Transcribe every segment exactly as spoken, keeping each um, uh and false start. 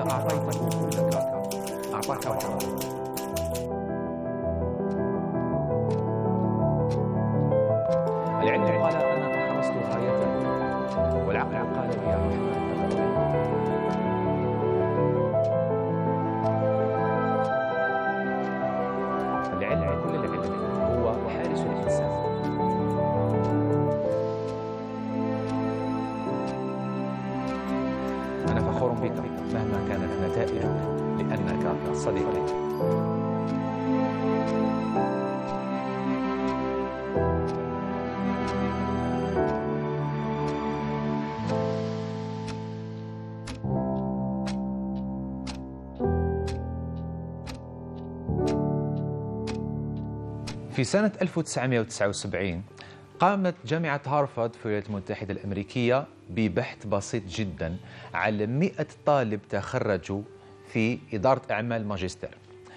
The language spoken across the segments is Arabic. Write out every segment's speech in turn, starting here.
أعطيته كلك أعطاك وترك. العلم قال أنا تحرصت غايته، والعقل قال يا رحمن. العلم كل العلم هو حارس الإنسان. أنا فخور بك مهما كانت نتائجك، لأنك صديقي. في سنة ألف وتسعمائة وتسعة وسبعين قامت جامعة هارفارد في الولايات المتحدة الأمريكية ببحث بسيط جدا على مئة طالب تخرجوا في إدارة أعمال ماجستير.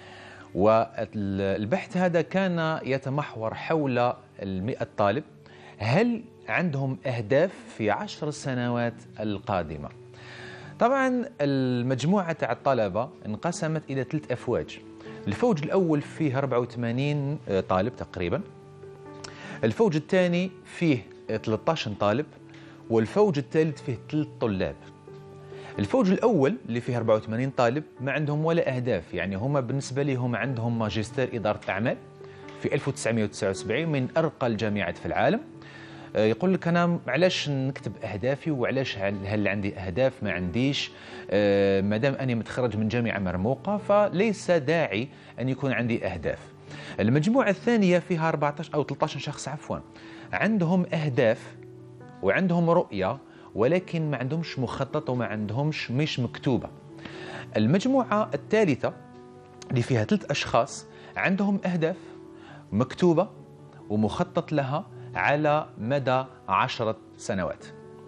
والبحث هذا كان يتمحور حول المئة طالب، هل عندهم أهداف في عشر سنوات القادمة؟ طبعا المجموعة تاع الطلبة انقسمت إلى ثلاث أفواج. الفوج الأول فيه أربعة وثمانين طالب تقريبا، الفوج الثاني فيه ثلاثة عشر طالب، والفوج الثالث فيه ثلاث طلاب. الفوج الأول اللي فيه أربعة وثمانين طالب ما عندهم ولا أهداف، يعني هما بالنسبة لهم عندهم ماجستير إدارة أعمال في ألف وتسعمائة وتسعة وسبعين من أرقى الجامعات في العالم. يقول لك أنا علاش نكتب أهدافي وعلاش هل عندي أهداف ما عنديش، ما دام أني متخرج من جامعة مرموقة فليس داعي أن يكون عندي أهداف. المجموعة الثانية فيها أربعة عشر أو ثلاثة عشر شخص عفوا عندهم أهداف وعندهم رؤية، ولكن ما عندهمش مخطط وما عندهمش مش مكتوبة. المجموعة الثالثة اللي فيها ثلاث أشخاص عندهم أهداف مكتوبة ومخطط لها على مدى عشرة سنوات.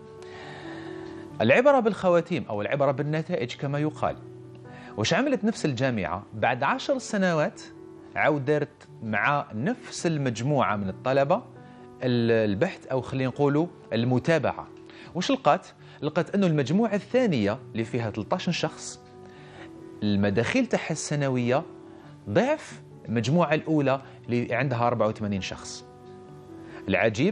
العبرة بالخواتيم أو العبرة بالنتائج كما يقال. وش عملت نفس الجامعة بعد عشر سنوات؟ عودرت مع نفس المجموعة من الطلبة البحث أو خلينا نقولوا المتابعة. وش لقات؟ لقات أنه المجموعة الثانية اللي فيها ثلاثة عشر شخص المداخيل تاعها السنوية ضعف المجموعة الأولى اللي عندها أربعة وثمانين شخص. العجيب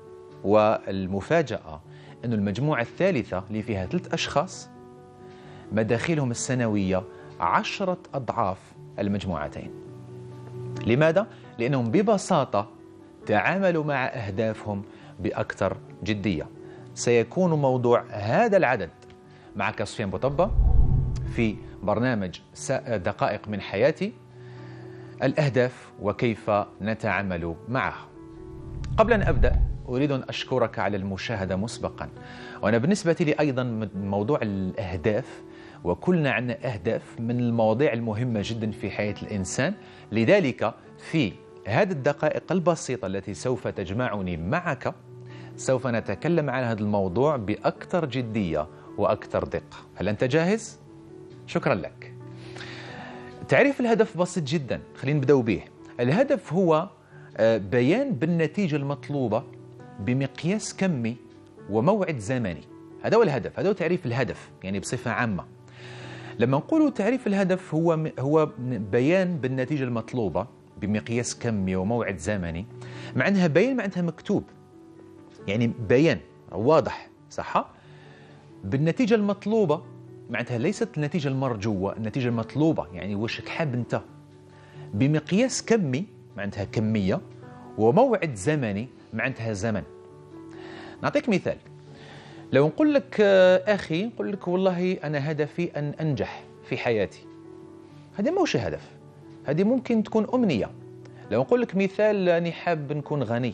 والمفاجأة أن المجموعة الثالثة اللي فيها ثلاث أشخاص مداخيلهم السنوية عشرة أضعاف المجموعتين. لماذا؟ لأنهم ببساطة تعاملوا مع أهدافهم بأكثر جدية. سيكون موضوع هذا العدد معك سفيان بوطبة في برنامج دقائق من حياتي، الأهداف وكيف نتعامل معها. قبل أن أبدأ أريد أن أشكرك على المشاهدة مسبقا. وأنا بالنسبة لي أيضا موضوع الأهداف، وكلنا عندنا أهداف، من المواضيع المهمة جدا في حياة الإنسان. لذلك في هذه الدقائق البسيطة التي سوف تجمعني معك سوف نتكلم عن هذا الموضوع بأكثر جدية وأكثر دقة. هل أنت جاهز؟ شكرا لك. تعريف الهدف بسيط جدا، خلينا نبدأ به. الهدف هو بيان بالنتيجة المطلوبة بمقياس كمي وموعد زمني. هذا هو الهدف، هذا هو تعريف الهدف يعني بصفة عامة. لما نقول تعريف الهدف هو هو بيان بالنتيجة المطلوبة بمقياس كمي وموعد زمني، معناها بيان معناتها مكتوب، يعني بيان واضح صح؟ بالنتيجة المطلوبة معناتها ليست النتيجة المرجوة، النتيجة المطلوبة يعني وش حاب أنت. بمقياس كمي معناتها كمية، وموعد زمني معناتها زمن. نعطيك مثال. لو نقول لك أخي، نقول لك والله أنا هدفي أن أنجح في حياتي، هذا موش هدف، هذه ممكن تكون أمنية. لو نقول لك مثال أني حاب نكون غني،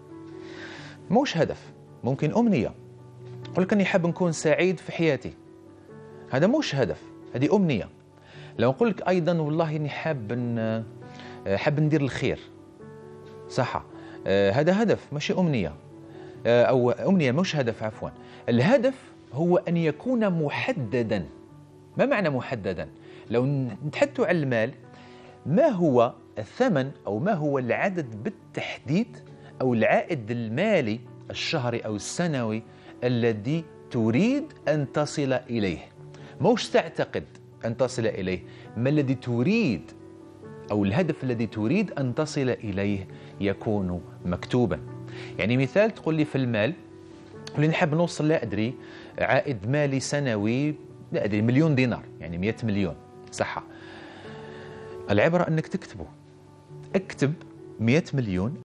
موش هدف، ممكن أمنية. نقول لك أني حاب نكون سعيد في حياتي، هذا موش هدف، هذه أمنية. لو نقول لك أيضا والله أني حاب حاب ندير الخير، صح، آه هذا هدف ماشي أمنية، آه أو أمنية مش هدف عفوا. الهدف هو أن يكون محددا. ما معنى محددا؟ لو نتحدث عن المال، ما هو الثمن أو ما هو العدد بالتحديد أو العائد المالي الشهري أو السنوي الذي تريد أن تصل إليه؟ موش تعتقد أن تصل إليه، ما الذي تريد أو الهدف الذي تريد أن تصل إليه يكون مكتوبا. يعني مثال تقول لي في المال، تقول لي نحب نوصل لا أدري عائد مالي سنوي لا أدري مليون دينار، يعني مئة مليون، صحة. العبرة أنك تكتبه، اكتب مئة مليون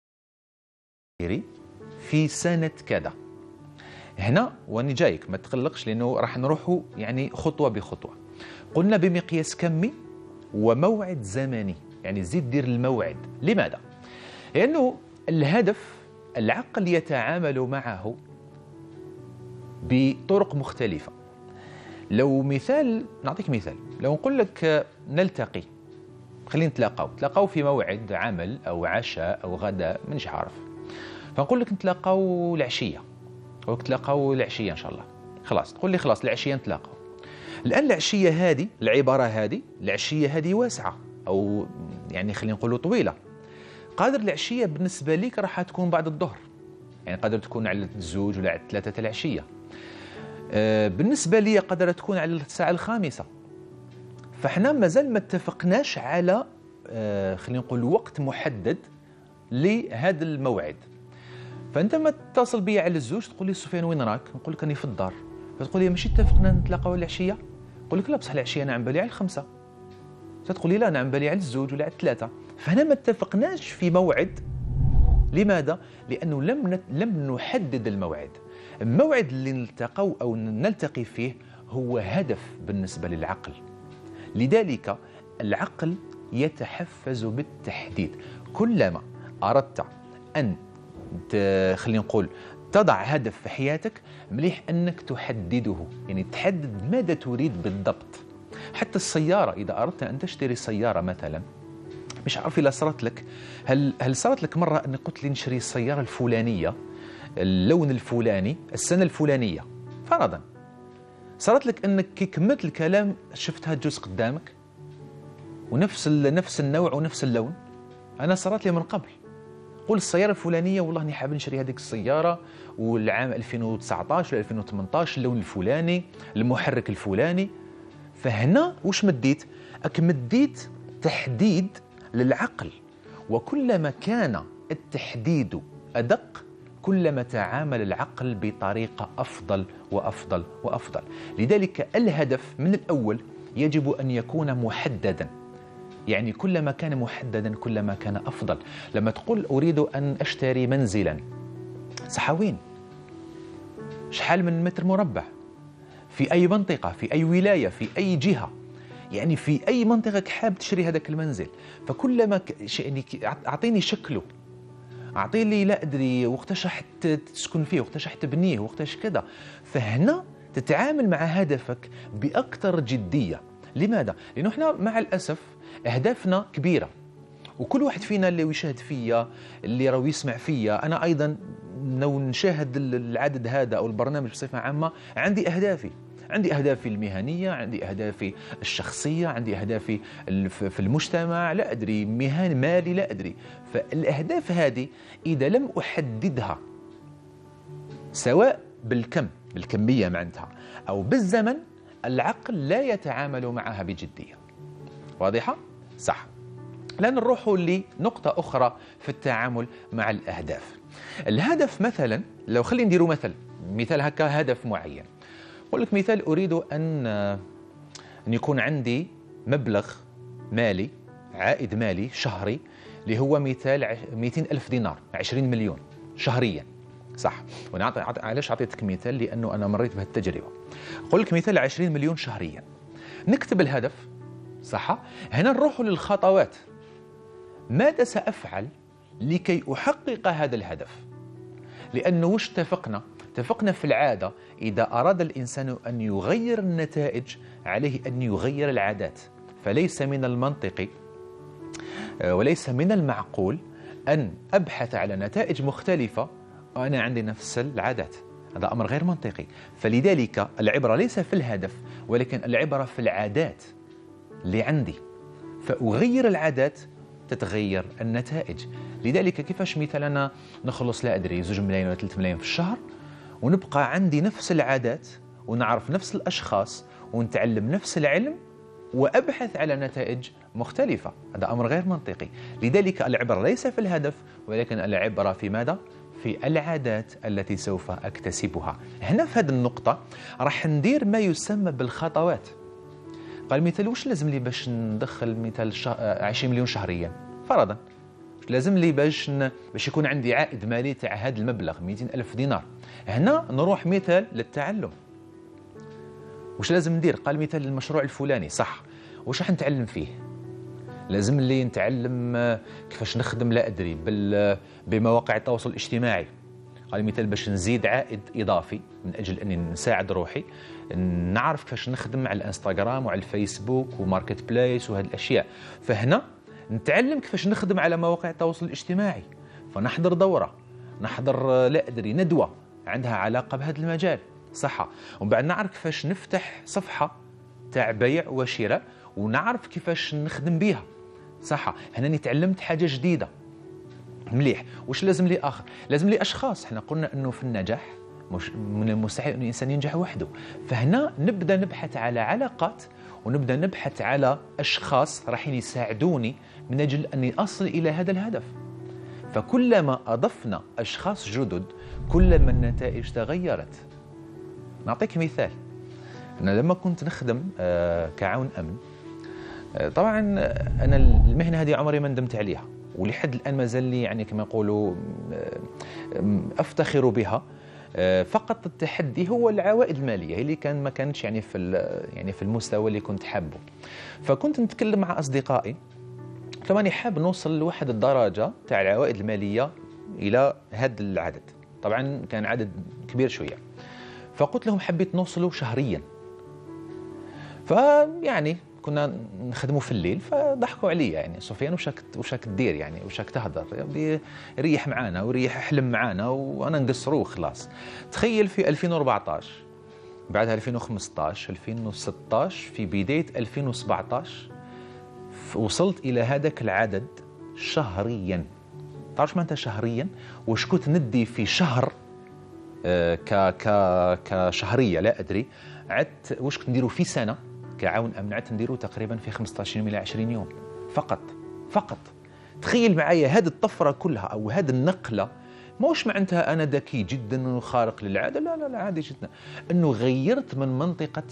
في سنة كذا. هنا واني جايك ما تقلقش، لأنه راح نروحوا يعني خطوة بخطوة. قلنا بمقياس كمي وموعد زمني، يعني زيد دير الموعد. لماذا؟ لأنه الهدف العقل يتعامل معه بطرق مختلفة. لو مثال نعطيك مثال، لو نقول لك نلتقي، خلينا نتلاقاو نتلاقاو في موعد عمل أو عشاء أو غداء، مانيش عارف، فنقول لك نتلاقاو العشية أو نتلاقاو العشية إن شاء الله. خلاص تقول لي خلاص العشية نتلاقاو. الآن العشية هذه، العبارة هذه، العشية هذه واسعة أو يعني خلينا نقولوا طويلة. قادر العشية بالنسبة لك راح تكون بعد الظهر، يعني قادر تكون على الزوج ولا على الثلاثة العشية. آه بالنسبة لي قادر تكون على الساعة الخامسة. فاحنا مازال ما اتفقناش على آه خلينا نقول وقت محدد لهذا الموعد. فانت ما تتصل بي على الزوج تقول لي سفيان وين راك؟ نقول لك راني في الدار. فتقول لي ماشي اتفقنا نتلاقاو العشيه؟ نقول لك لا بصح العشيه انا عم بالي على الخمسه. فتقول لي لا انا عم بالي على الزوج ولا على الثلاثه. فهنا ما اتفقناش في موعد. لماذا؟ لانه لم لم نحدد الموعد. الموعد اللي نلتقوا او نلتقي فيه هو هدف بالنسبه للعقل. لذلك العقل يتحفز بالتحديد. كلما اردت ان خلينا نقول تضع هدف في حياتك، مليح أنك تحدده، يعني تحدد ماذا تريد بالضبط. حتى السيارة، إذا أردت أن تشتري سيارة مثلا، مش عارف إذا صارت لك، هل هل صارت لك مرة أنك قلت لي نشري السيارة الفلانية، اللون الفلاني، السنة الفلانية، فرضا صارت لك أنك كي كملت الكلام شفتها تجوز قدامك ونفس نفس النوع ونفس اللون؟ أنا صارت لي من قبل. قول السيارة الفلانية والله اني حاب نشري هذيك السيارة، والعام ألفين وتسعطاش ولا ألفين وثمنطاش، اللون الفلاني، المحرك الفلاني. فهنا وش مديت؟ أك مديت تحديد للعقل، وكلما كان التحديد أدق كلما تعامل العقل بطريقة أفضل وأفضل وأفضل. لذلك الهدف من الأول يجب أن يكون محدداً، يعني كلما كان محددا كلما كان أفضل. لما تقول أريد أن أشتري منزلا، صحوين شحال من متر مربع، في أي منطقة، في أي ولاية، في أي جهة، يعني في أي منطقة حاب تشتري هذاك المنزل. فكلما ك... يعني أعطيني شكله، أعطيني لا أدري وقتاش راح تسكن فيه، وقتاش راح تبنيه، وقتاش كذا. فهنا تتعامل مع هدفك بأكثر جدية. لماذا؟ لأنه احنا مع الأسف أهدافنا كبيرة، وكل واحد فينا اللي يشاهد فيا، اللي راهو يسمع فيا، أنا أيضا لو نشاهد العدد هذا أو البرنامج بصفة عامة، عندي أهدافي، عندي أهدافي المهنية، عندي أهدافي الشخصية، عندي أهدافي في المجتمع، لا أدري مهن مالي، لا أدري. فالأهداف هذه إذا لم أحددها سواء بالكم بالكمية معناتها أو بالزمن، العقل لا يتعامل معها بجدية. واضحة؟ صح. الآن نروح لنقطة أخرى في التعامل مع الأهداف. الهدف مثلا، لو خلينا نديروا مثل مثال هكا، هدف معين. أقول لك مثال، أريد أن أن يكون عندي مبلغ مالي، عائد مالي شهري، اللي هو مثال مئتين ألف دينار، عشرين مليون شهريا. صح. وأنا علاش أعطيتك مثال؟ لأنه أنا مريت بهالتجربة. أقول لك مثال عشرين مليون شهريا. نكتب الهدف، صح؟ هنا نروح للخطوات. ماذا سأفعل لكي أحقق هذا الهدف؟ لأنه وش اتفقنا؟ اتفقنا في العادة إذا أراد الإنسان أن يغير النتائج عليه أن يغير العادات. فليس من المنطقي وليس من المعقول أن أبحث على نتائج مختلفة وأنا عندي نفس العادات. هذا أمر غير منطقي. فلذلك العبرة ليس في الهدف، ولكن العبرة في العادات اللي عندي. فأغير العادات تتغير النتائج. لذلك كيفاش مثلا أنا نخلص لا أدري زوج ملايين ولا ثلاثة ملايين في الشهر، ونبقى عندي نفس العادات ونعرف نفس الأشخاص ونتعلم نفس العلم وأبحث على نتائج مختلفة. هذا أمر غير منطقي. لذلك العبرة ليس في الهدف، ولكن العبرة في ماذا؟ في العادات التي سوف أكتسبها. هنا في هذه النقطة راح ندير ما يسمى بالخطوات. قال مثال واش لازم لي باش ندخل مثال عشرين مليون شهريا فرضا، لازم لي باش ن... باش يكون عندي عائد مالي تاع هذا المبلغ مئتين ألف دينار. هنا نروح مثال للتعلم. واش لازم ندير؟ قال مثال المشروع الفلاني صح، واش راح نتعلم فيه؟ لازم لي نتعلم كيفاش نخدم لا ادري بال... بمواقع التواصل الاجتماعي. قال مثال باش نزيد عائد اضافي من اجل اني نساعد روحي، نعرف كيفاش نخدم على الانستغرام وعلى الفيسبوك وماركت بلايس وهذه الاشياء. فهنا نتعلم كيفاش نخدم على مواقع التواصل الاجتماعي، فنحضر دوره، نحضر لا ادري ندوه عندها علاقه بهذا المجال صح، ومن بعد نعرف كيفاش نفتح صفحه تاع بيع وشراء ونعرف كيفاش نخدم بها صح. هنا تعلمت حاجه جديده مليح. واش لازم لي اخر؟ لازم لي اشخاص. احنا قلنا انه في النجاح مش من المستحيل انه الانسان ينجح وحده، فهنا نبدا نبحث على علاقات ونبدا نبحث على اشخاص راح يساعدوني من اجل اني اصل الى هذا الهدف. فكلما اضفنا اشخاص جدد كلما النتائج تغيرت. نعطيك مثال. انا لما كنت نخدم كعون امن، طبعا انا المهنه هذه عمري ما ندمت عليها، ولحد الان ما زال لي يعني كما يقولوا افتخر بها. فقط التحدي هو العوائد الماليه، هي اللي كان ما كانتش يعني في يعني في المستوى اللي كنت حابه. فكنت نتكلم مع اصدقائي، قلت ماني حاب نوصل لواحد الدرجه تاع العوائد الماليه الى هذا العدد. طبعا كان عدد كبير شويه، فقلت لهم حبيت نوصله شهريا. فيعني كنا نخدموا في الليل، فضحكوا عليا يعني سفيان وش راك وش راك دير يعني وش راك تهضر، يعني ريح معانا وريح احلم معانا وانا نقصرو وخلاص. تخيل في ألفين وأربعطاش، بعدها ألفين وخمسطاش، ألفين وستطاش، في بدايه ألفين وسبعطاش وصلت الى هذاك العدد شهريا. تعرف معناتها شهريا؟ واش كنت ندي في شهر آه ك ك كشهريه لا ادري، عدت واش كنت نديرو في سنه كعون امن، عدت نديرو تقريبا في خمسطاش يوم الى عشرين يوم فقط فقط. تخيل معايا هذه الطفره كلها او هذه النقله. موش معناتها انا ذكي جدا وخارق للعاده، لا لا لا عادي جدا. انه غيرت من منطقه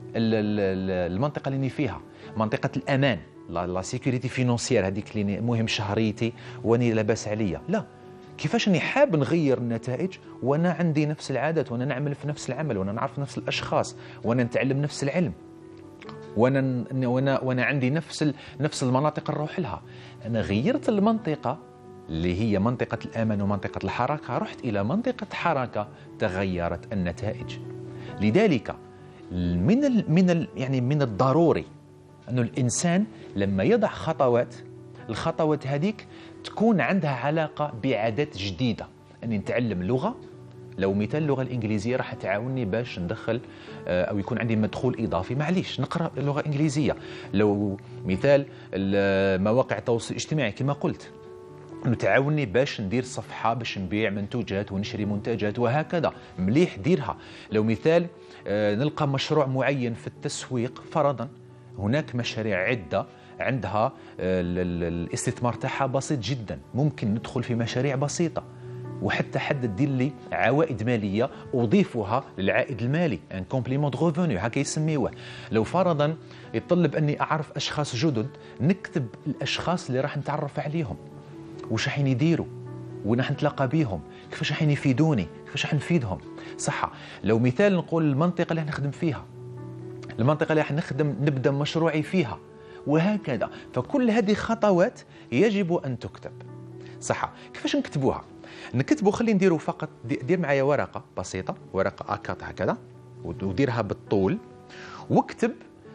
المنطقه اللي فيها، منطقه الامان، لا سيكوريتي فينونسيير هذيك اللي مهم شهريتي واني لاباس عليا. لا، كيفاش اني حاب نغير النتائج وانا عندي نفس العادات، وانا نعمل في نفس العمل، وانا نعرف نفس الاشخاص، وانا نتعلم نفس العلم، وانا وانا وانا عندي نفس ال... نفس المناطق نروح لها. انا غيرت المنطقه اللي هي منطقه الامان ومنطقه الحركه، رحت الى منطقه حركه، تغيرت النتائج. لذلك من ال... من ال... يعني من الضروري انه الانسان لما يضع خطوات، الخطوات هذيك تكون عندها علاقه بعادات جديده. اني نتعلم لغه، لو مثال اللغه الانجليزيه راح تعاونني باش ندخل او يكون عندي مدخول اضافي، معليش نقرا اللغه الانجليزيه. لو مثال مواقع التواصل الاجتماعي كما قلت، انه تعاوني باش ندير صفحه باش نبيع منتوجات ونشري منتجات وهكذا، مليح ديرها. لو مثال نلقى مشروع معين في التسويق فرضا، هناك مشاريع عده عندها الاستثمار تاعها بسيط جدا، ممكن ندخل في مشاريع بسيطه وحتى حد دير لي عوائد ماليه اضيفها للعائد المالي، ان كومبليمون دو ريفوني هكا يسميوه. لو فرضا يتطلب اني اعرف اشخاص جدد، نكتب الاشخاص اللي راح نتعرف عليهم، واش راح يديروا، وين راح نتلاقى بيهم، كيفاش راح يفيدوني، كيفاش راح نفيدهم صح. لو مثال نقول المنطقه اللي نخدم فيها، المنطقه اللي راح نخدم نبدا مشروعي فيها وهكذا. فكل هذه خطوات يجب ان تكتب صح. كيفاش نكتبوها؟ نكتبوا، خلي نديروا فقط، دير معايا ورقه بسيطه، ورقه اكات هكذا، وديرها بالطول، واكتب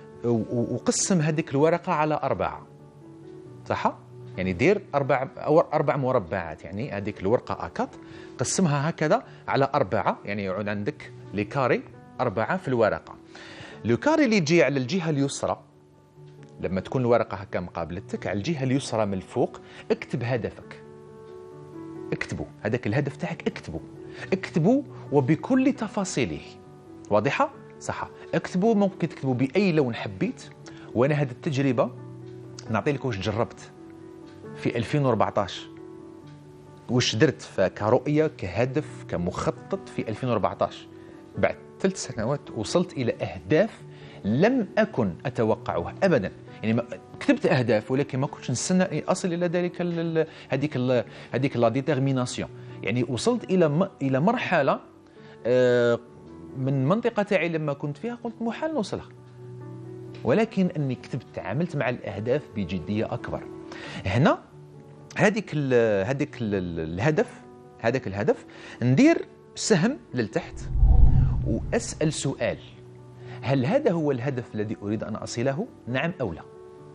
وقسم هذيك الورقه على اربعه صح. يعني دير اربع او اربع مربعات، يعني هذيك الورقه اكات قسمها هكذا على اربعه، يعني يعود عندك لي كاري اربعه في الورقه. لو كاري اللي يجي على الجهه اليسرى، لما تكون الورقه هكا مقابلتك على الجهه اليسرى من الفوق، اكتب هدفك، اكتبوا هذاك الهدف تاعك، اكتبوا اكتبوا وبكل تفاصيله واضحه. صح. اكتبوا، ممكن تكتبوا باي لون حبيت. وانا هذه التجربه نعطي لك واش جربت في ألفين وأربعطاش، واش درت كرؤيه كهدف كمخطط في ألفين وأربعطاش. بعد ثلاث سنوات وصلت الى اهداف لم اكن اتوقعها ابدا. يعني كتبت اهداف ولكن ما كنتش نستنى اني اصل الى ذلك هذيك هذيك لا ديتيرميناسيون. يعني وصلت الى الى مرحله من منطقه تاعي لما كنت فيها قلت محال نوصلها، ولكن اني كتبت تعاملت مع الاهداف بجديه اكبر. هنا هذيك هذيك الهدف هذاك الهدف ندير سهم للتحت واسال سؤال: هل هذا هو الهدف الذي اريد ان اصله؟ نعم او لا؟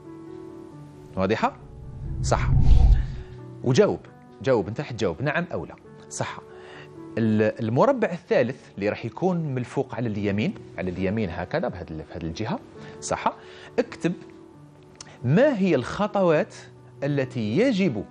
واضحه؟ صح. وجاوب جاوب انت حتجاوب نعم او لا. صح. المربع الثالث اللي راح يكون من الفوق على اليمين، على اليمين هكذا بهذه هذه الجهه. صح. اكتب ما هي الخطوات التي يجب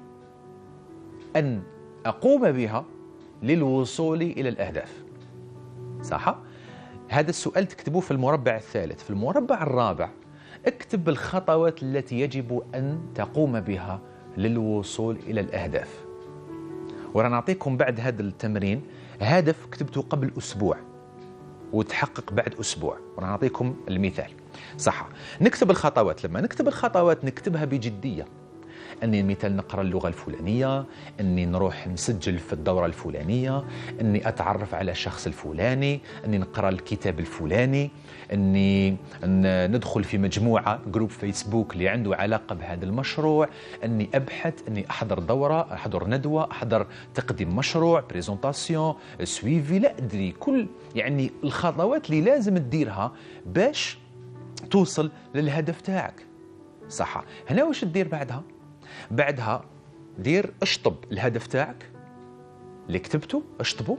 ان اقوم بها للوصول الى الاهداف. صح. هذا السؤال تكتبوه في المربع الثالث. في المربع الرابع اكتب الخطوات التي يجب ان تقوم بها للوصول الى الاهداف. وراح نعطيكم بعد هذا التمرين هدف كتبته قبل أسبوع وتحقق بعد أسبوع، وراح نعطيكم المثال. صح. نكتب الخطوات. لما نكتب الخطوات نكتبها بجدية. أني مثال نقرأ اللغة الفلانية، أني نروح نسجل في الدورة الفلانية، أني أتعرف على الشخص الفلاني، أني نقرأ الكتاب الفلاني، أني ندخل في مجموعة جروب فيسبوك اللي عنده علاقة بهذا المشروع، أني أبحث، أني أحضر دورة، أحضر ندوة، أحضر تقديم مشروع، بريزونتاسيون، سويفي، لا أدري، كل يعني الخطوات اللي لازم تديرها باش توصل للهدف تاعك. صح. هنا واش تدير بعدها؟ بعدها دير اشطب الهدف تاعك اللي كتبته، اشطبه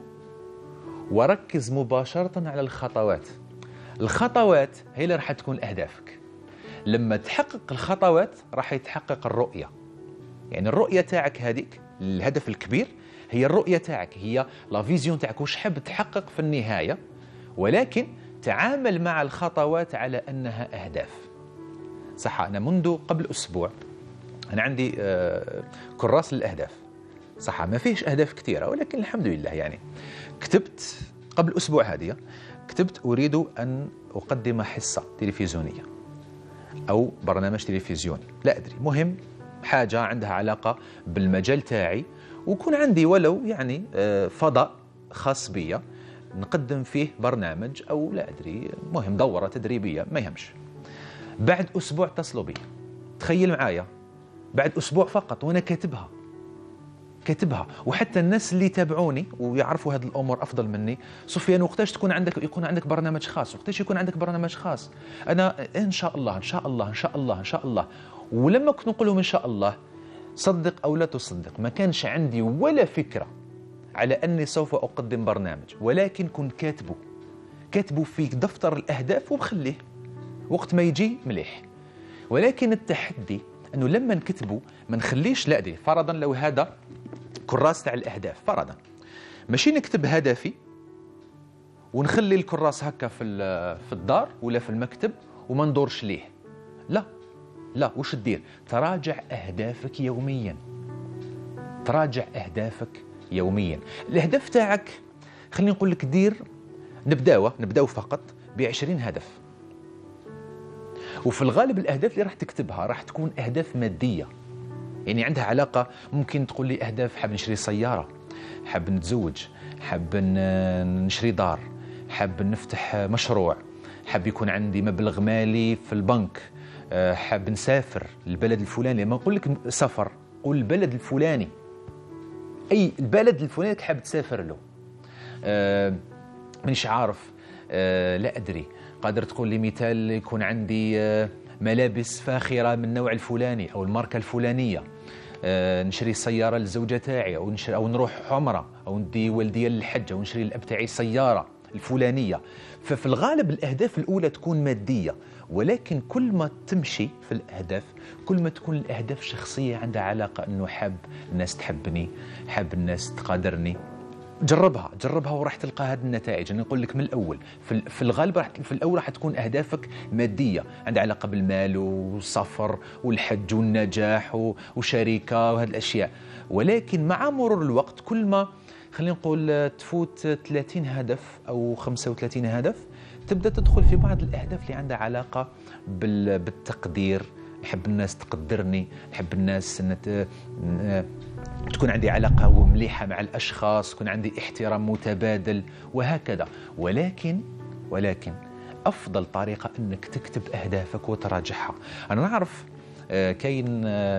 وركز مباشرة على الخطوات. الخطوات هي اللي راح تكون أهدافك. لما تحقق الخطوات راح يتحقق الرؤية. يعني الرؤية تاعك هذيك، الهدف الكبير هي الرؤية تاعك، هي لا فيزيون تاعك، وش حاب تحقق في النهاية، ولكن تعامل مع الخطوات على أنها أهداف. صح. أنا منذ قبل أسبوع أنا عندي كراس للأهداف. صح. ما فيش أهداف كثيرة ولكن الحمد لله يعني كتبت قبل أسبوع هذه، كتبت أريد أن أقدم حصة تلفزيونية أو برنامج تلفزيوني، لا أدري، مهم حاجة عندها علاقة بالمجال تاعي، ويكون عندي ولو يعني فضاء خاص بي نقدم فيه برنامج أو لا أدري، مهم دورة تدريبية، ما يهمش. بعد أسبوع اتصلوا بي، تخيل معايا، بعد أسبوع فقط وأنا كاتبها كاتبها وحتى الناس اللي يتابعوني ويعرفوا هذه الأمور أفضل مني: سفيان وقتاش تكون عندك يكون عندك برنامج خاص؟ وقتاش يكون عندك برنامج خاص؟ أنا إن شاء الله إن شاء الله إن شاء الله إن شاء الله. ولما كنت نقول لهم إن شاء الله، صدق أو لا تصدق، ما كانش عندي ولا فكرة على أني سوف أقدم برنامج، ولكن كنت كاتبه كاتبه في دفتر الأهداف وبخليه وقت ما يجي مليح. ولكن التحدي أنه لما نكتبه ما نخليش، لا أدري، فرضا لو هذا كراس تاع الأهداف، فرضا ماشي نكتب هدفي ونخلي الكراس هكا في في الدار ولا في المكتب وما ندورش ليه، لا لا. وش تدير؟ تراجع أهدافك يوميا، تراجع أهدافك يوميا. الأهداف تاعك خليني نقول لك دير، نبداو نبداو فقط بعشرين هدف. وفي الغالب الأهداف اللي راح تكتبها راح تكون أهداف مادية، يعني عندها علاقة، ممكن تقول لي أهداف: حاب نشري سيارة، حاب نتزوج، حاب نشري دار، حاب نفتح مشروع، حاب يكون عندي مبلغ مالي في البنك، حاب نسافر البلد الفلاني. لما نقول لك سفر قول البلد الفلاني، أي البلد الفلاني حاب تسافر له. أه مانيش عارف، أه لا أدري، قادر تقول لي مثال يكون عندي أه ملابس فاخرة من النوع الفلاني أو الماركة الفلانية، أه نشري سيارة للزوجة تاعي، أو, نشري أو نروح عمرة، أو ندي والدي للحج، أو نشري الأب تاعي سيارة الفلانية. ففي الغالب الأهداف الأولى تكون مادية، ولكن كل ما تمشي في الأهداف كل ما تكون الأهداف شخصية، عندها علاقة أنه حاب الناس تحبني، حاب الناس تقادرني. جربها جربها وراح تلقى هذه النتائج. انا نقول لك من الاول، في في الغالب راح في الاول راح تكون اهدافك ماديه، عندها علاقه بالمال والسفر والحج والنجاح وشركه وهذه الاشياء. ولكن مع مرور الوقت كل ما خلينا نقول تفوت ثلاثين هدف او خمسة وثلاثين هدف، تبدا تدخل في بعض الاهداف اللي عندها علاقه بالتقدير. نحب الناس تقدرني، نحب الناس ان تكون عندي علاقة مليحة مع الأشخاص، يكون عندي احترام متبادل وهكذا. ولكن ولكن أفضل طريقة أنك تكتب أهدافك وتراجعها. أنا نعرف آه كاين آه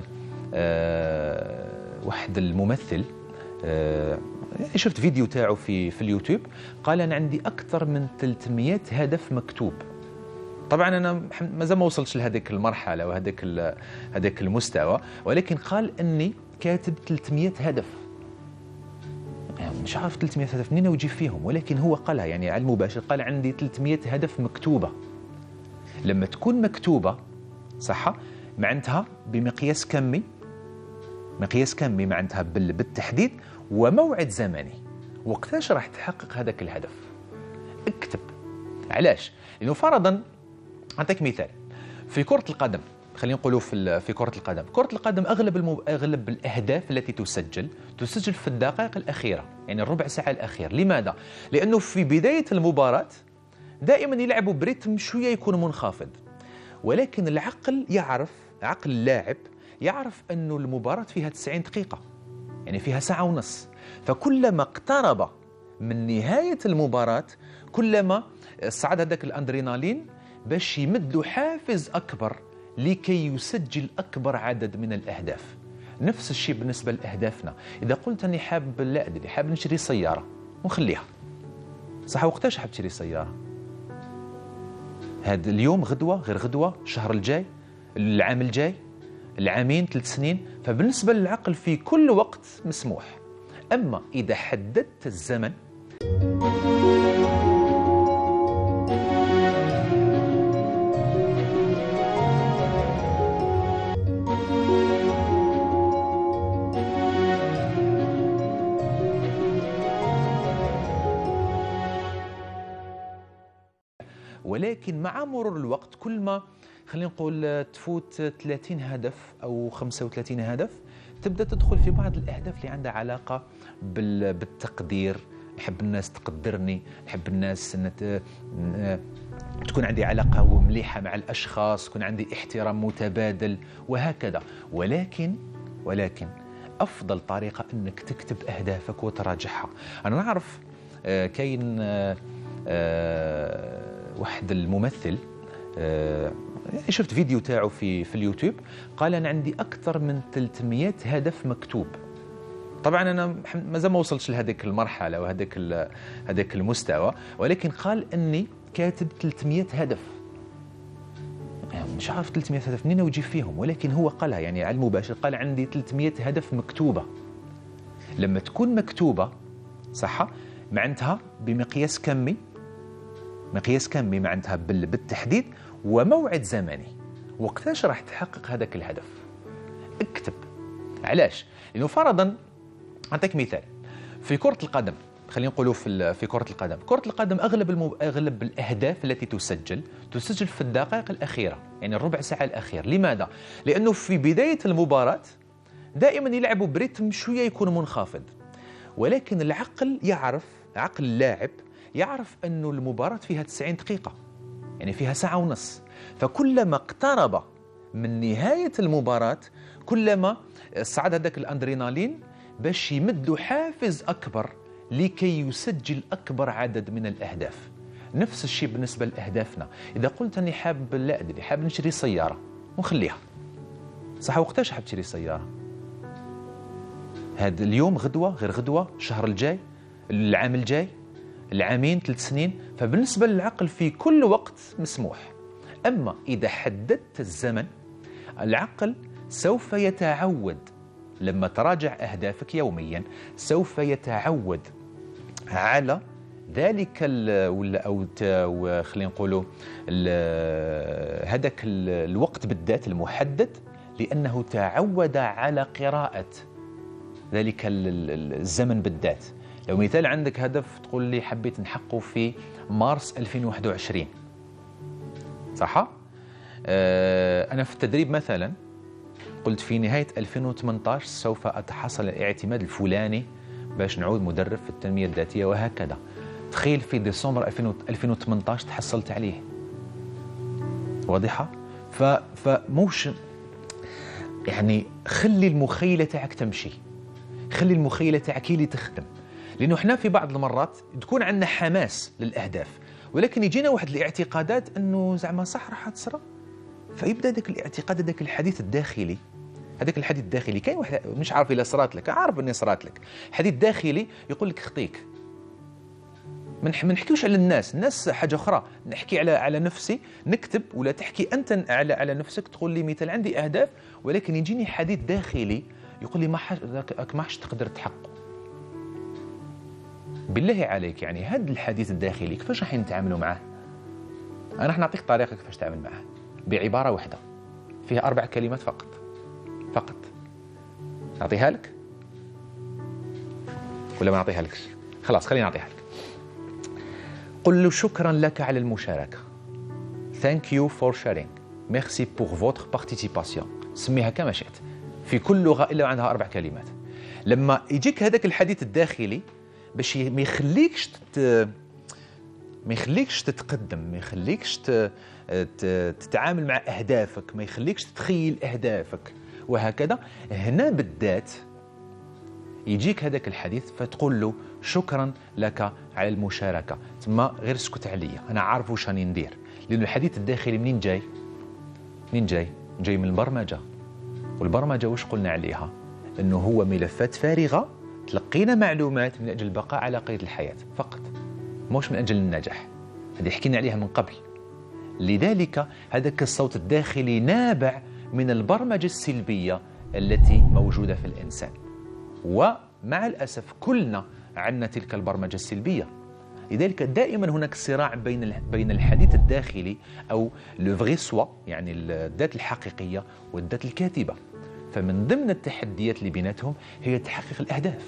آه واحد الممثل، آه شفت فيديو تاعه في في اليوتيوب، قال أنا عندي أكثر من ثلاثمئة هدف مكتوب. طبعا انا مازال ما وصلتش لهذيك المرحله وهذاك هذاك المستوى، ولكن قال اني كاتب ثلاثمئة هدف. يعني مش عارف ثلاثمئة هدف منين ويجيب فيهم، ولكن هو قالها يعني على المباشر، قال عندي ثلاثمئة هدف مكتوبه. لما تكون مكتوبه صح معناتها بمقياس كمي، مقياس كمي معناتها بالتحديد وموعد زمني، وقتاش راح تحقق هذاك الهدف. اكتب. علاش؟ لانه فرضا أعطيك مثال في كرة القدم، خلينا نقولوا في في كرة القدم، كرة القدم أغلب المو... أغلب الأهداف التي تسجل تسجل في الدقائق الأخيرة، يعني الربع ساعة الأخير. لماذا؟ لأنه في بداية المباراة دائما يلعبوا بريتم شوية يكون منخفض، ولكن العقل يعرف، عقل اللاعب يعرف أنه المباراة فيها تسعين دقيقة، يعني فيها ساعة ونص. فكلما اقترب من نهاية المباراة كلما صعد هذاك الأندرينالين باش يمد حافز أكبر لكي يسجل أكبر عدد من الأهداف. نفس الشيء بالنسبة لأهدافنا. إذا قلت أني حاب لا أدري حاب نشتري سيارة ونخليها صح، وقتاش حاب تشتري سيارة؟ هذا اليوم، غدوة، غير غدوة، الشهر الجاي، العام الجاي، العامين، ثلاث سنين. فبالنسبة للعقل في كل وقت مسموح. أما إذا حددت الزمن ولكن مع مرور الوقت كل ما خلينا نقول تفوت ثلاثين هدف أو خمسة وثلاثين هدف، تبدأ تدخل في بعض الأهداف اللي عندها علاقة بالتقدير. نحب الناس تقدرني، نحب الناس أن تكون عندي علاقة مليحة مع الأشخاص، يكون عندي احترام متبادل وهكذا. ولكن ولكن أفضل طريقة أنك تكتب أهدافك وتراجعها. أنا نعرف آه كاين آه آه واحد الممثل، آه شفت فيديو تاعه في في اليوتيوب، قال أنا عندي أكثر من ثلاثمئة هدف مكتوب. طبعا أنا مازال ما وصلتش لهذيك المرحلة وهذاك هذاك المستوى، ولكن قال أني كاتب ثلاثمئة هدف. يعني مش عارف ثلاثمئة هدف منين ويجيب فيهم، ولكن هو قالها يعني على المباشر، قال عندي ثلاثمئة هدف مكتوبة. لما تكون مكتوبة صح معناتها بمقياس كمي، مقياس كمي معناتها بالتحديد وموعد زمني، وقتاش راح تحقق هذاك الهدف. اكتب. علاش؟ لأنه فرضا أعطيك مثال في كرة القدم، خلينا نقولوا في في كرة القدم، كرة القدم أغلب المو... أغلب الأهداف التي تسجل تسجل في الدقائق الأخيرة، يعني الربع ساعة الأخير. لماذا؟ لأنه في بداية المباراة دائما يلعبوا بريتم شوية يكون منخفض، ولكن العقل يعرف، عقل اللاعب يعرف أنه المباراة فيها تسعين دقيقة، يعني فيها ساعة ونص. فكلما اقترب من نهاية المباراة كلما صعد هذاك الأندرينالين باش يمد حافز أكبر لكي يسجل أكبر عدد من الأهداف. نفس الشيء بالنسبة لأهدافنا. إذا قلت أني حاب لا أدري حاب نشتري سيارة ونخليها صح، وقتاش حاب تشتري سيارة؟ هذا اليوم، غدوة، غير غدوة، الشهر الجاي، العام الجاي، العامين، ثلاث سنين. فبالنسبة للعقل في كل وقت مسموح. أما إذا حددت الزمن العقل سوف يتعود، لما تراجع أهدافك يوميا سوف يتعود على ذلك أو خلينا نقولوا هذاك الوقت بالذات المحدد، لأنه تعود على قراءة ذلك الزمن بالذات. لو مثال عندك هدف تقول لي حبيت نحققه في مارس ألفين وواحد وعشرين، صح؟ آه أنا في التدريب مثلا قلت في نهاية ألفين وثمانية عشر سوف أتحصل الاعتماد الفلاني باش نعود مدرب في التنمية الذاتية وهكذا. تخيل في ديسمبر ألفين وثمانية عشر تحصلت عليه. واضحة؟ فموش يعني خلي المخيلة تاعك تمشي، خلي المخيلة تاعك هي اللي تخدم، لأنه احنا في بعض المرات تكون عندنا حماس للأهداف، ولكن يجينا واحد الاعتقادات أنه زعما صح راح تصرى، فيبدأ ذاك الاعتقاد ذاك الحديث الداخلي، هذاك الحديث الداخلي كاين واحد مش عارف إلا صرات لك، عارف أني صرات لك، حديث داخلي يقول لك خطيك. ما نحكيوش على الناس، الناس حاجة أخرى، نحكي على على نفسي، نكتب ولا تحكي أنت على على نفسك، تقول لي مثال عندي أهداف ولكن يجيني حديث داخلي يقول لي ما ما حش تقدر تحققه. بالله عليك يعني هذا الحديث الداخلي كيفاش راح نتعاملوا معاه؟ أنا راح نعطيك طريقة كيفاش تتعامل معاه بعبارة واحدة فيها أربع كلمات فقط فقط. نعطيها لك ولا ما نعطيها لكش؟ خلاص خليني نعطيها لك. قل له شكرا لك على المشاركة. Thank you for sharing. Merci pour votre participation. سميها كما شئت في كل لغة إلا عندها أربع كلمات. لما يجيك هذاك الحديث الداخلي باش ما يخليكش تت... ما يخليكش تتقدم، ما يخليكش ت... تتعامل مع أهدافك، ما يخليكش تتخيل أهدافك وهكذا، هنا بالذات يجيك هذاك الحديث فتقول له شكرا لك على المشاركة، ثم غير اسكت عليا أنا عارف واش راني ندير. لأن الحديث الداخلي منين جاي؟ منين جاي؟ جاي من البرمجة، والبرمجة واش قلنا عليها؟ أنه هو ملفات فارغة تلقينا معلومات من أجل البقاء على قيد الحياة فقط، مش من أجل النجاح. هذه حكينا عليها من قبل. لذلك هذاك الصوت الداخلي نابع من البرمجة السلبية التي موجودة في الإنسان، ومع الأسف كلنا عندنا تلك البرمجة السلبية. لذلك دائما هناك صراع بين بين الحديث الداخلي أو لو فغي سوا، يعني الذات الحقيقية والذات الكاذبة. فمن ضمن التحديات اللي بيناتهم هي تحقيق الأهداف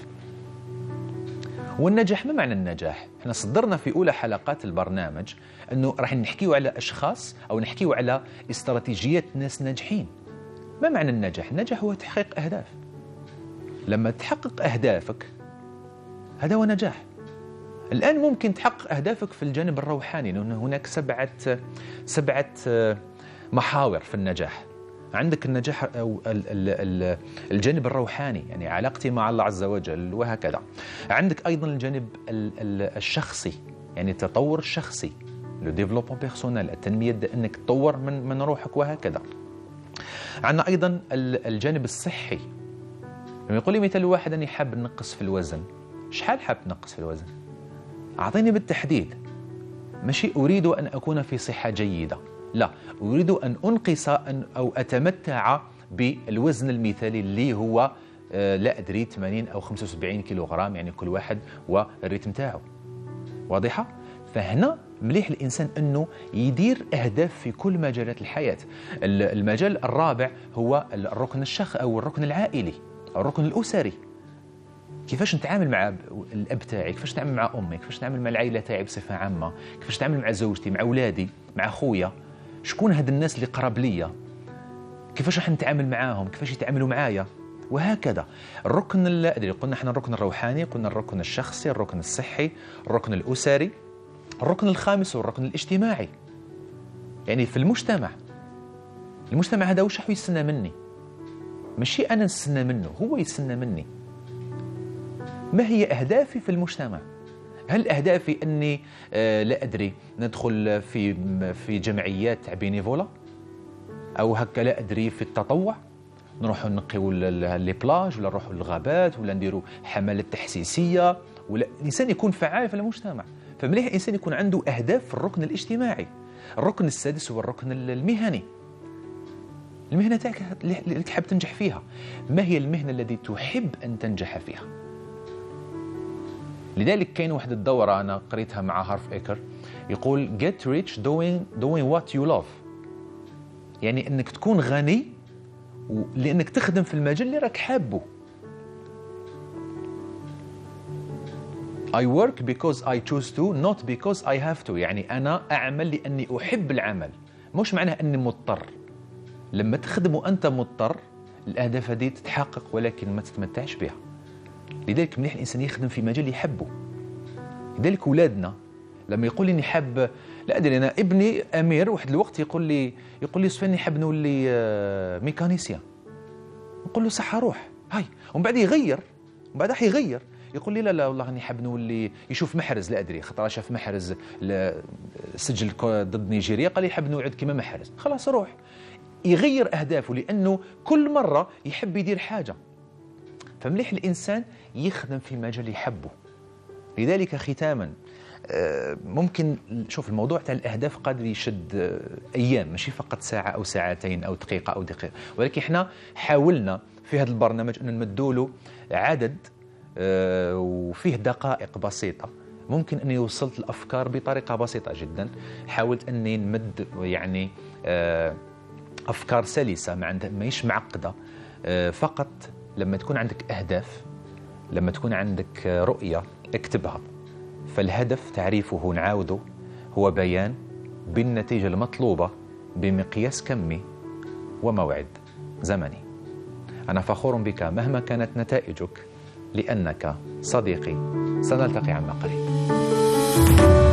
والنجاح. ما معنى النجاح؟ احنا صدرنا في أولى حلقات البرنامج أنه راح نحكيو على أشخاص أو نحكيو على استراتيجيات ناس ناجحين. ما معنى النجاح؟ النجاح هو تحقيق أهداف. لما تحقق أهدافك هذا هو نجاح. الآن ممكن تحقق أهدافك في الجانب الروحاني، لأن هناك سبعة سبعة محاور في النجاح. عندك النجاح أو الجانب الروحاني، يعني علاقتي مع الله عز وجل وهكذا. عندك أيضا الجانب الشخصي، يعني التطور الشخصي، لو ديفلوبمون بيرسونيل، التنمية، أنك تطور من من روحك وهكذا. عندنا أيضا الجانب الصحي. لما يقول لي مثال واحد أني حاب نقص في الوزن، شحال حاب نقص في الوزن؟ أعطيني بالتحديد. ماشي أريد أن أكون في صحة جيدة، لا، أريد أن أنقص أن أو أتمتع بالوزن المثالي اللي هو آه لا أدري ثمانين أو خمسة وسبعين كيلوغرام، يعني كل واحد والريتم تاعه. واضحة؟ فهنا مليح الإنسان أنه يدير أهداف في كل مجالات الحياة. المجال الرابع هو الركن الشخص أو الركن العائلي أو الركن الأسري. كيفاش نتعامل مع الأب تاعي، كيفاش نتعامل مع أمي، كيفاش نتعامل مع العائلة تاعي بصفة عامة، كيفاش نتعامل مع زوجتي، مع أولادي، مع خويا، شكون هاد الناس اللي قرب ليا، كيفاش راح نتعامل معاهم، كيفاش يتعاملوا معايا وهكذا. الركن الأدري قلنا احنا الركن الروحاني، قلنا الركن الشخصي، الركن الصحي، الركن الأسري، الركن الخامس هو الركن الاجتماعي. يعني في المجتمع، المجتمع هذا وش راح يستنى مني؟ ماشي أنا نستنى منه، هو يستنى مني. ما هي أهدافي في المجتمع؟ هل أهدافي أني آه لا أدري ندخل في في جمعيات تاع بينيفولا، أو هكا لا أدري في التطوع، نروحوا نقيو لي بلاج ولا نروحوا للغابات ولا نديروا حملات تحسيسية، ولا الإنسان يكون فعال في المجتمع. فمليح الإنسان يكون عنده أهداف في الركن الاجتماعي. الركن السادس هو الركن المهني. المهنة تاعك اللي تحب تنجح فيها، ما هي المهنة التي تحب أن تنجح فيها؟ لذلك كاين واحد الدورة أنا قريتها مع هارف إيكر يقول get rich doing doing what you love، يعني أنك تكون غني لأنك تخدم في المجال اللي راك حابه. I work because I choose to not because I have to. يعني أنا أعمل لأني أحب العمل، مش معناه أني مضطر. لما تخدم وأنت مضطر الأهداف هذه تتحقق ولكن ما تتمتعش بها. لذلك مليح الإنسان يخدم في مجال يحبه. لذلك أولادنا لما يقول لي إني حاب، لا أدري أنا ابني أمير واحد الوقت يقول لي يقول لي سفيان حاب نولي ميكانيسيان. نقول له صح روح هاي، ومن بعد يغير، ومن بعد حيغير يقول لي لا لا والله اني حاب نولي، يشوف محرز لا ادري خطره شاف محرز سجل ضد نيجيريا قال لي حاب نوعد كما محرز، خلاص روح يغير اهدافه لانه كل مره يحب يدير حاجه. فمليح الانسان يخدم في مجال يحبه. لذلك ختاما ممكن شوف الموضوع تاع الاهداف قادر يشد ايام، ماشي فقط ساعه او ساعتين او دقيقه او دقيقه، ولكن احنا حاولنا في هذا البرنامج ان نمدوا له عدد وفيه دقائق بسيطه ممكن اني وصلت الافكار بطريقه بسيطه جدا. حاولت اني نمد يعني افكار سلسه ما ماهيش معقده. فقط لما تكون عندك اهداف، لما تكون عندك رؤيه اكتبها. فالهدف تعريفه نعاوده هو بيان بالنتيجة المطلوبة بمقياس كمي وموعد زمني. أنا فخور بك مهما كانت نتائجك لأنك صديقي، سنلتقي عما قريب.